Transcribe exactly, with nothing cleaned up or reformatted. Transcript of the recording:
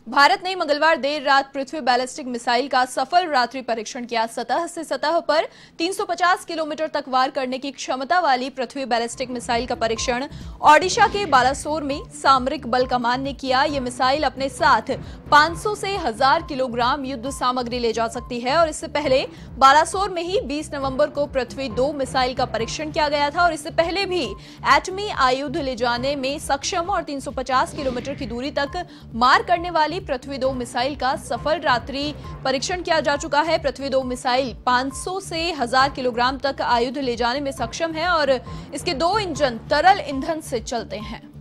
भारत ने मंगलवार देर रात पृथ्वी बैलिस्टिक मिसाइल का सफल रात्रि परीक्षण किया। सतह से सतह पर तीन सौ पचास किलोमीटर तक वार करने की क्षमता वाली पृथ्वी बैलिस्टिक मिसाइल का परीक्षण ओडिशा के बालासोर में सामरिक बल कमान ने किया। यह मिसाइल अपने साथ पाँच सौ से हजार किलोग्राम युद्ध सामग्री ले जा सकती है और इससे पहले बालासोर में ही बीस नवंबर को पृथ्वी दो मिसाइल का परीक्षण किया गया था और इससे पहले भी एटमी आयुध ले जाने में सक्षम और तीन सौ पचास किलोमीटर की दूरी तक मार करने वाली पृथ्वी दो मिसाइल का सफल रात्रि परीक्षण किया जा चुका है। पृथ्वी दो मिसाइल पाँच सौ से हजार किलोग्राम तक आयुध ले जाने में सक्षम है और इसके दो इंजन तरल ईंधन से चलते हैं।